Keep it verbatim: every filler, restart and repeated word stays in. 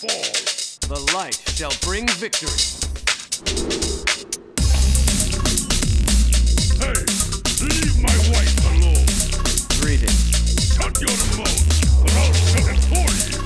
fall. The light shall bring victory. Hey, leave my wife alone. Greetings. Shut your mouth, or I'll shut it for you.